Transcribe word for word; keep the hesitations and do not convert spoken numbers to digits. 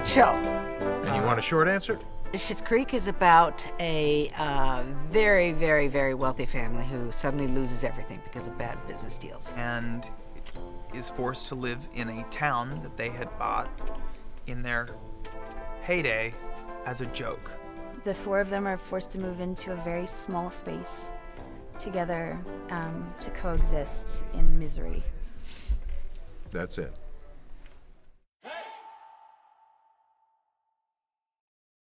nutshell. And you want a short answer? Schitt's Creek is about a uh, very, very, very wealthy family who suddenly loses everything because of bad business deals. And is forced to live in a town that they had bought in their heyday as a joke. The four of them are forced to move into a very small space together um, to coexist in misery. That's it.